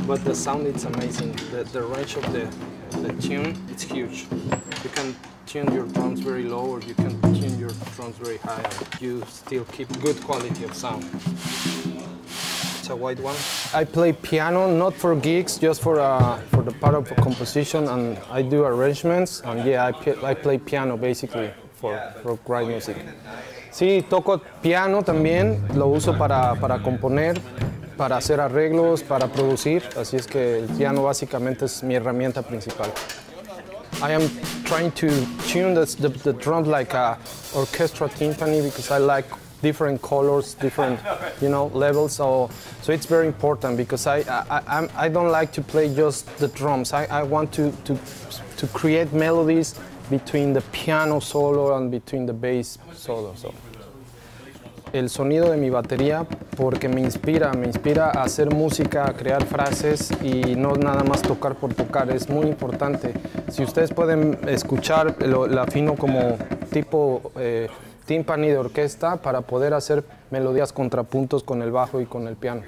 but the sound is amazing. The range of the tune, it's huge. You can tune your drums very low or you can tune your drums very high and you still keep good quality of sound. It's a white one. I play piano, not for gigs, just for the part of composition, and I do arrangements, and yeah, I play piano basically for write music. Sí, toco piano también, lo uso para componer, para hacer arreglos, para producir, así es que el piano básicamente es mi herramienta principal. I am trying to tune the drums like a orchestra timpani because I like different colors, different levels. So it's very important because I don't like to play just the drums. I want to create melodies between the piano solo and between the bass solo. So. El sonido de mi batería porque me inspira a hacer música, a crear frases y no nada más tocar por tocar, es muy importante. Si ustedes pueden escuchar, la afino como tipo timpani de orquesta para poder hacer melodías contrapuntos con el bajo y con el piano.